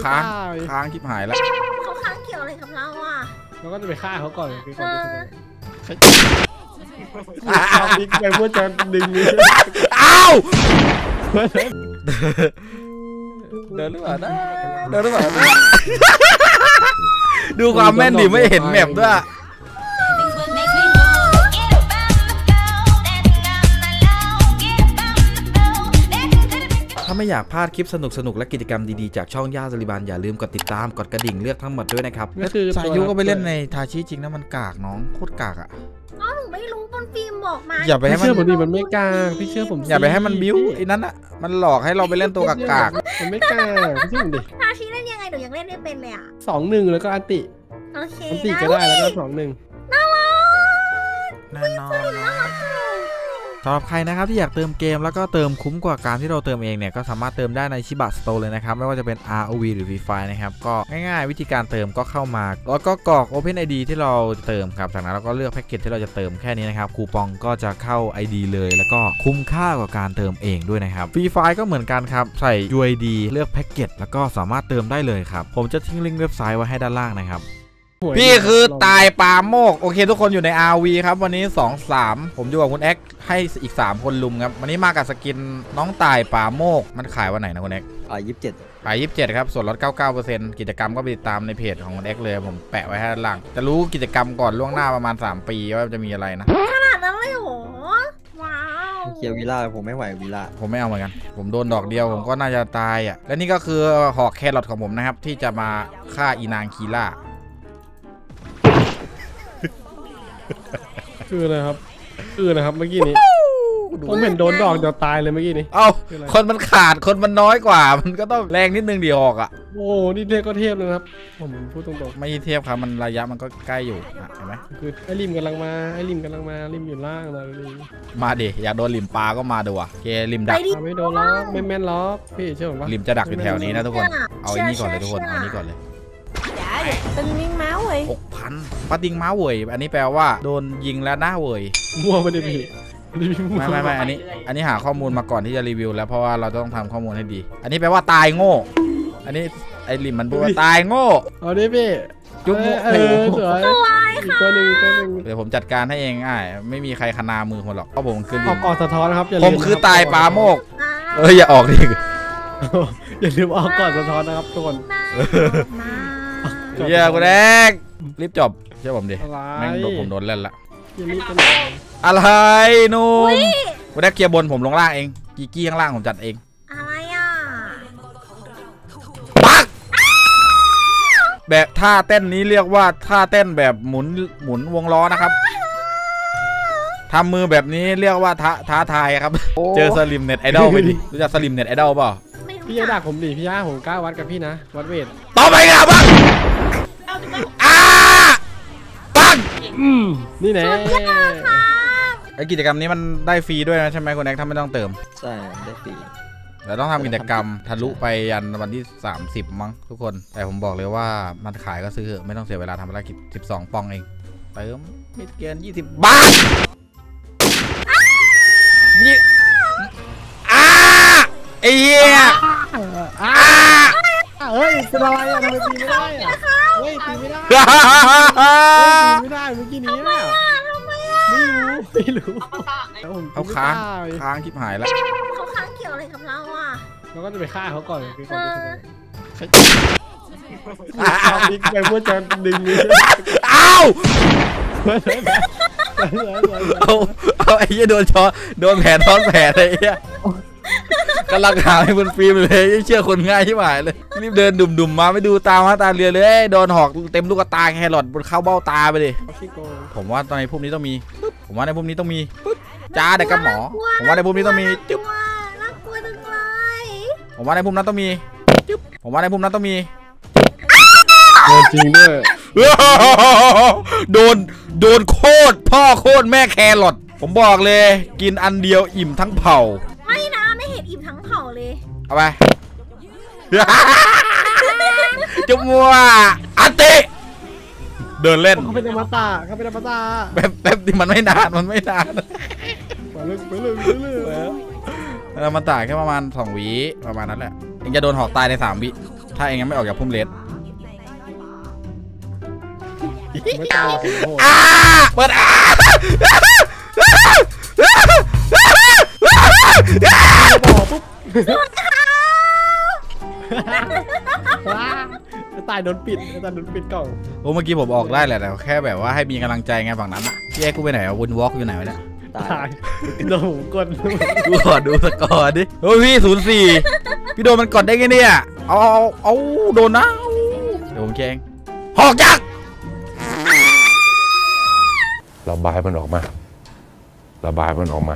ค้างชิบหายแล้วเขาค้างเกี่ยวอะไรกับเราอ่ะเราก็จะไปฆ่าเขาก่อนพี่ก่อนบิ๊กไปพูดจะดึงอ้าวเดินหรือเปล่านะเดินหรือเปล่าดูความแม่นดิไม่เห็นแมปด้วยถ้าไม่อยากพลาดคลิปสนุกและกิจกรรมดีๆจากช่องย่าซาลิบันอย่าลืมกดติดตามกดกระดิ่งเลือกทั้งหมดด้วยนะครับสายุก็ไปเล่นในทาชิจริงนะมันกากน้องโคตรกากอ่ะหนูไม่รู้บนฟิล์มบอกมาอย่าไปให้มันมันไม่กากพี่เชื่อผมอย่าไปให้มันบิ้วไอ้นั้นอ่ะมันหลอกให้เราไปเล่นตัวกากมันไม่กากพี่เชื่อผมดิทาชิเล่นยังไงหนูยังเล่นไม่เป็นเลยอ่ะ 2-1แล้วก็อันติโอเคอันติก็ได้แล้วก็2-1 น่ารักแน่นอนสำหรับใครนะครับที่อยากเติมเกมแล้วก็เติมคุ้มกว่าการที่เราเติมเองเนี่ยก็สามารถเติมได้ในชิบะสโตร์เลยนะครับไม่ว่าจะเป็น ROV หรือ Free Fire นะครับก็ง่ายๆวิธีการเติมก็เข้ามาแล้วก็กรอก Open ID ที่เราเติมครับจากนั้นเราก็เลือกแพ็กเกจที่เราจะเติมแค่นี้นะครับคูปองก็จะเข้า ID เลยแล้วก็คุ้มค่ากว่าการเติมเองด้วยนะครับ Free Fire ก็เหมือนกันครับใส่ UID เลือกแพ็กเกจแล้วก็สามารถเติมได้เลยครับผมจะทิ้งลิงก์เว็บไซต์ไว้ให้ด้านล่างนะครับพี่คือตายปาโมกโอเคทุกคนอยู่ใน RV ครับวันนี้ 2-3 ผมอยู่กับคุณแอ็กให้อีก3คนลุมครับวันนี้มากับสกินน้องตายปาโมกมันขายวันไหนนะคุณแอ็ก27ครับส่วนลด 99% กิจกรรมก็ไปติดตามในเพจของคุณแอ็กเลยผมแปะไว้ให้ด้านล่างจะรู้กิจกรรมก่อนล่วงหน้าประมาณ3 ปีว่าจะมีอะไรนะขนาดนั้นเลยโหว้าวเคียววีล่าผมไม่ไหววีล่าผมไม่เอาเหมือนกันผมโดนดอกเดียวผมก็น่าจะตายอ่ะและนี่ก็คือหอกแครอทของผมนะครับที่จะมาฆ่าอีนางคีล่าคืออะไรครับเมื่อกี้นี้ผมเห็นโดนดอกจะตายเลยเมื่อกี้นี้คนมันขาดคนมันน้อยกว่ามันก็ต้องแรงนิดนึงดีออกอ่ะโอ้นี่เทพก็เทพเลยครับผมพูดตรงๆไม่เทพครับมันระยะมันก็ใกล้อยู่เห็นไหมคือไอ้ริมกำลังมาริมอยู่ล่างเลยมาดิอยากโดนริมปลาก็มาดูอ่ะเกริมดักไม่โดนล็อกไม่แม่นล็อกพี่เชื่อผมว่าริมจะดักอยู่แถวนี้นะทุกคนเอาไอ้นี่ก่อนเลยทุกคนเอานี้ก่อนเลยเป็นยิงม้าเว้ย 6,000ปาติงม้าเว้ยอันนี้แปลว่าโดนยิงแล้วหน้าเว้ยมั่วไม่ได้พี่ไม่อันนี้หาข้อมูลมาก่อนที่จะรีวิวแล้วเพราะว่าเราต้องทำข้อมูลให้ดีอันนี้แปลว่าตายโง่อันนี้ไอ้ริมมันพูดว่าตายโง่เอาดิพี่จุ๊บสวยตัวหนึ่งเดี๋ยวผมจัดการให้เองไม่มีใครขนามือคนหรอกเพราะผมคือออกสะท้อนครับผมคือตายปาโมกอย่าออกดิอย่าลืมออกก่อนสะท้อนนะครับทุกคนกูแดกรีบจบเชื่อผมดิแม่งโดนผมโดนเล่นละอะไรนุ่มกูแดกเคลียร์บนผมลงล่างเองกี้ข้างล่างผมจัดเองอะไรอ่ะปักแบบท่าเต้นนี้เรียกว่าท่าเต้นแบบหมุนวงล้อนะครับทำมือแบบนี้เรียกว่าท้าทายครับเจอสลิมเน็ตไอดอลไปดิรู้จักสลิมเน็ตไอดอลเปล่าพี่อย่าด่าผมดิพี่ย่าผมกล้าวัดกับพี่นะวัดเวทต่อไปครับบ้างปังนี่แน่ไอกิจกรรมนี้มันได้ฟรีด้วยนะใช่ไหมคุณแอ็กถ้าไม่ต้องเติมใช่ได้ฟรีแต่ต้องทำกิจกรรมทะลุไปยันวันที่30มั้งทุกคนแต่ผมบอกเลยว่ามันขายก็ซื้อไม่ต้องเสียเวลาทำภารกิจ12 ปองเองเติมไม่เกิน20 บาทนี่ไอ้เหี้ยเฮ้ยเป็นอะไรอะทำไมตีไม่ได้อะเฮ้ยตีไม่ได้เมื่อกี้นี้อะไม่รู้เขาค้างชิบหายแล้วเขาค้างเกี่ยวอะไรกับเราอ่ะเราก็จะไปฆ่าเขาก่อนพี่ก่อนบิ๊กไปพูดจะดึงอ้าวเอาไอ้ยี่โดนช้อนโดนแผลท้อนแผลอะไรเงี้ยกำลังหาให้บนฟิล์มเลยเชื่อคนง่ายที่หมายเลยรีบเดินดุ่มมาไม่ดูตามาตาเรือเลยโดนหอกเต็มลูกตาแครอทบนเข้าเบ้าตาไปดิผมว่าตอนในพวกนี้ต้องมีผมว่าในพวกนี้ต้องมีจ้าเด็กกับหมอผมว่าในพวกนี้ต้องมีจุ๊บน่ากลัวจังเลยผมว่าในพวกนั้นต้องมีจุ๊บผมว่าในพวกนั้นต้องมีจริงด้วยโดนโคตรพ่อโคตรแม่แครอทผมบอกเลยกินอันเดียวอิ่มทั้งเผ่าไม่นะไม่เห็นอิ่มทั้งเผ่าเลยเอาไปจุ๊บมัวอันติเดินเล่นเขาเป็นอมตะแป๊บที่มันไม่นานไปเลยมันต่างแค่ประมาณ2 วิประมาณนั้นแหละยังจะโดนหอกตายใน3 วิถ้าเองยังไม่ออกจากพุ่มเลสไม่ตายโอ้โหเปิดบอกปุ๊บว้าจะตายโดนปิดจะตายโดนปิดกล่องโอ้เมื่อกี้ผมออกได้แหละแต่แค่แบบว่าให้มีกำลังใจไงฝั่งนั้นอ่ะพี่เอ็กกูไปไหนอะวนวอล์กอยู่ไหนวะเนี่ยตายตายโดนผมกดดูขอดูสกอร์ดิโอ้ยพี่04พี่โดนมันกดได้ไงเนี่ยเอาโดนนะเดี๋ยวผมเจงหอกยักษ์ระบายมันออกมา ระบายมันออกมา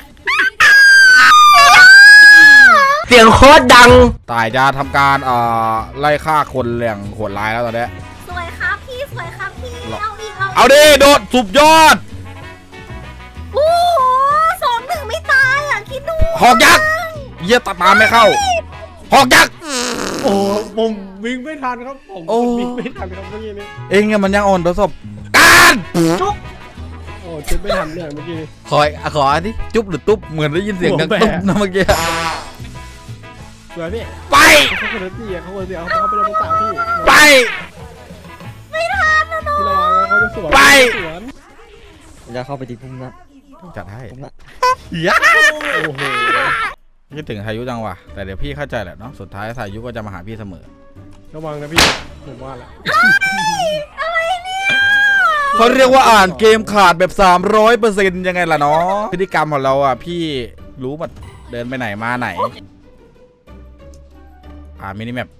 เสียงโคตรดังตายจะทำการไล่ฆ่าคนอย่างโหดร้ายแล้วตอนนี้สวยครับพี่สวยครับพี่เอาอีกเอาดิโดดสุดยอดโอ้โห2-1ไม่ตายอ่ะคิดดูหอกยักษ์เยี่ยตัดตามไม่เข้าหอกยักษ์โอ้ผมวิ่งไม่ทันครับผมโอ้วิ่งไม่ทันครับเมื่อกี้นี้เองอะมันยังอ่อนทดสอบการโอ้จุดไม่ทันเนี่ยเมื่อกี้นี้ขออันนี้จุ๊บหรือตุ๊บเหมือนได้ยินเสียงดังหัวแบะตุ๊บนะเมื่อกี้สวยพี่ไปเขาคนละตีเขาคนละตีเขาไปโดนจ่าพี่ไปไม่ทันนะน้องพี่ระวังนะเขาจะสวนไปสวนจะเข้าไปที่พุ่มนะจัดให้พุ่มนะโอ้โหคิดถึงทายุจังวะแต่เดี๋ยวพี่เข้าใจแหละเนาะสุดท้ายทายุก็จะมาหาพี่เสมอระวังนะพี่ผมว่าแหละเขาเรียกว่าอ่านเกมขาดแบบ 300%ยังไงล่ะเนาะพฤติกรรมของเราอ่ะพี่รู้หมดเดินไปไหนมาไหนมินิแมป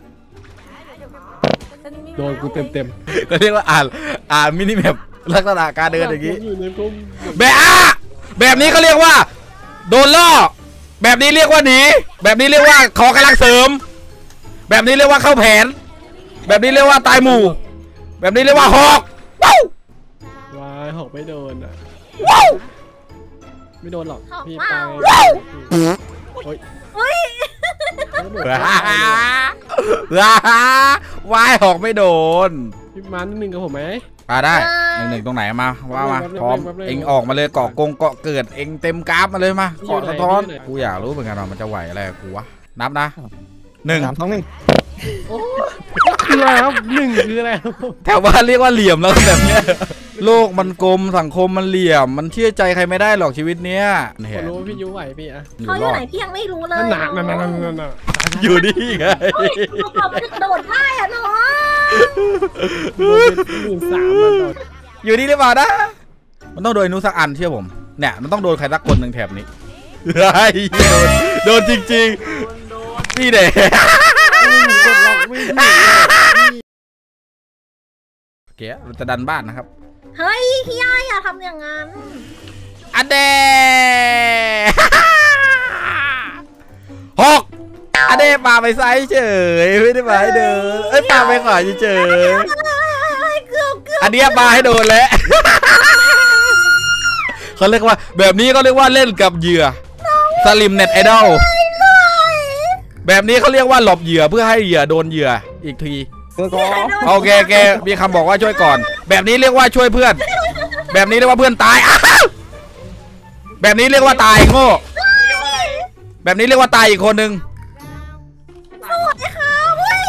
โดนกูเต็มก็เรียกว่าอ่านมินิแมปลักษณะการเดินอย่างนี้อยู่ในพุ่มแบบนี้เขาเรียกว่าโดนล่อแบบนี้เรียกว่าหนีแบบนี้เรียกว่าขอกำลังเสริม แบบนี้เรียกว่าเข้าแผน แบบนี้เรียกว่าตายหมู่แบบนี้เรียกว่าหอกว้าววายหอกไม่โดนอ่ะว้าวไม่โดนหรอกพี่ว้าตายว โอ้ยเฮ้ยแล้วโดนวายหอกไม่โดนพี่มานิดนึงกับผมไหมได้1-1ตรงไหนมาว่ามาพร้อมเองออกมาเลยเกาะกงเกาะเกิดเองเต็มกราฟมาเลยมาเกาะสะท้อนกูอยากรู้เหมือนกันว่ามันจะไหวอะไรกับกูวะนับนะ 3 2 1 คืออะไรครับหนึ่งคืออะไรครับแถวบ้านเรียกว่าเหลี่ยมแล้วแบบเนี้ยโลกมันกลมสังคมมันเหลี่ยมมันเชื่อใจใครไม่ได้หรอกชีวิตเนี้ยผมรู้ว่าพี่ยุไหวพี่อะอยู่เขาอรยู่อดไหนพี่ยังไม่รู้เลยนั่นอยู่นี่ไงเขาบอกว่าโดดได้อะน้อง 13มันโดนอยู่นี่หรือเปล่านะมันต้องโดนอนุสักอันเชื่อผมเนี่ยมันต้องโดนใครสักคนหนึ่งแถบนี้โดนจริงๆนี่เด็กเก๋เราจะดันบ้านนะครับเฮ้ยพี่ย่าอย่าทำอย่างนั้นอันเดหกอันเดปาไปซ้ายเฉยไม่ได้มาให้เดินเอ้ยปาไปขวาเฉยเกือบอันนี้ปาให้โดนแล้วเขาเรียกว่าแบบนี้เขาเรียกว่าเล่นกับเหยื่อสลิมเน็ตไอดอลแบบนี้เขาเรียกว่าหลบเหยื่อเพื่อให้เหยื่อโดนเหยื่ออีกทีเพื่อก่อนโอเคแกมีคำบอกว่าช่วยก่อน แบบนี้เรียกว่าช่วยเพื่อน แบบนี้เรียกว่าเพื่อนตายแบบนี้เรียกว่าตายโง่แบบนี้เรียกว่าตายอีกคนนึงสวัสดีค่ะอุ้ย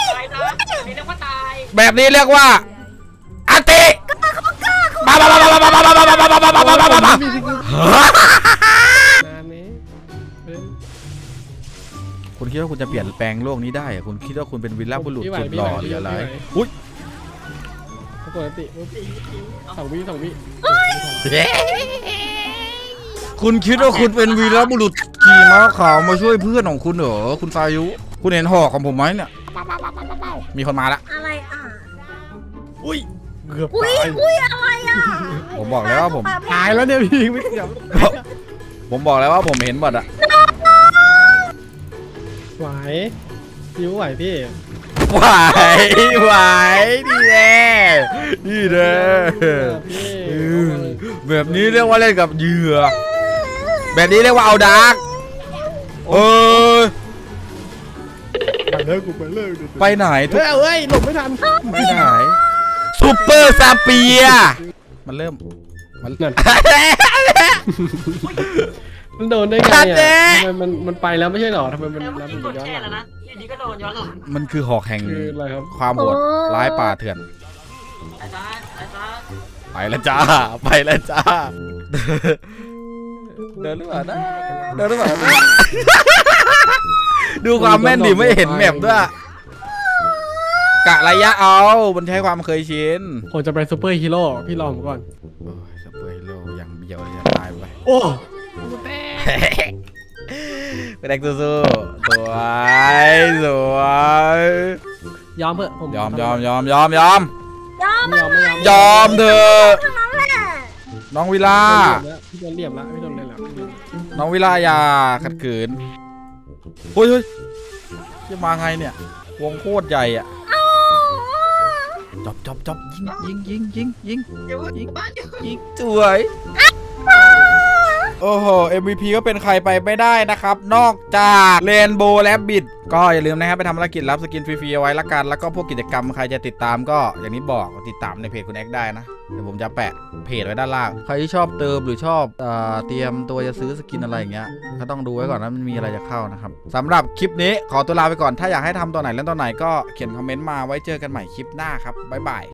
แบบนี้เรียกว่าอันติบ้านานนี้คุณคิดว่าคุณจะเปลี่ยนแปลงโลกนี้ได้อะคุณคิดว่าคุณเป็นวิลล่าบุรุษสุดหล่อหรืออะไรอุ้ยปกติ2 วิคุณคิดว่าคุณเป็นวีรบุรุษขี่ม้าขาวมาช่วยเพื่อนของคุณเหรอคุณฟายุคุณเห็นหอกของผมไหมเนี่ยมีคนมาละอะไรอ่ะอุ้ยเกือบอุ้ยตายอุ้ยอะไรอ่ะผมบอกแล้วว่าผมตายแล้วเนี่ยพี่ไม่เกือบผมบอกแล้วว่าผมเห็นหมดอะไหวยุไหวพี่ไหวดีแน่ดีแน่พี่แบบนี้เรียกว่าเล่นกับเหยื่อแบบนี้เรียกว่าเอาดาร์กไปเลยกูไปเลยไปไหนทุกเฮ้ยหลบไม่ทันไปไหนซูเปอร์ซาเปียมันเริ่มมันนั่นมันโดนได้ไงชัอ่ะดเจนทำไมมันไปแล้วไม่ใช่หรอทำไมมันแล้วแล้วเมื่อมันกี้กดย้อนแช่หลัแล้วงนะอยู่ดีก็โดนย้อนหลังมันคือหอกแห่งคืออะไรครับความโหดร้ายป่าเถื่อนอาจารย์ไปแล้วจ้า ไปแล้วจ้า เดินหรือเปล่านะเดินหรือเปล่านะดูความแม่นดิไม่เห็นแมปด้วยกะระยะเอามันใช้ความเคยชินผมจะไปซูเปอร์ฮีโร่พี่รอผมก่อนโอ้ยสเปรย์โลอย่างเบียวเลยจะตายไปโอ้เป็นแดกสู้ๆสวยสวยยอมเถอะผมยอมไม่ยอมเธอไม่ยอมยอมเธอะน้องวิลาพี่โดนเหลี่ยมแล้วพี่โดนเล่นแล้วน้องวิลาอย่าขัดขืนเฮ้ยจะมาไงเนี่ยวงโคตรใหญ่อะจบยิงสวยโอ้โห MVP ก็เป็นใครไปไม่ได้นะครับนอกจากเรนโบว์และบิดก็อย่าลืมนะครับไปทำภารกิจรับสกินฟรีๆเอาไว้ละกันแล้วก็พวกกิจกรรมใครจะติดตามก็อย่างนี้บอกติดตามในเพจคุณแอ็กได้นะเดี๋ยวผมจะแปะเพจไว้ด้านล่างใครที่ชอบเติมหรือชอบเตรียมตัวจะซื้อสกินอะไรอย่างเงี้ยก็ต้องดูไว้ก่อนนะมันมีอะไรจะเข้านะครับสำหรับคลิปนี้ขอตัวลาไปก่อนถ้าอยากให้ทำตัวไหนเล่นตัวไหนก็เขียนคอมเมนต์มาไว้เจอกันใหม่คลิปหน้าครับบ๊ายบาย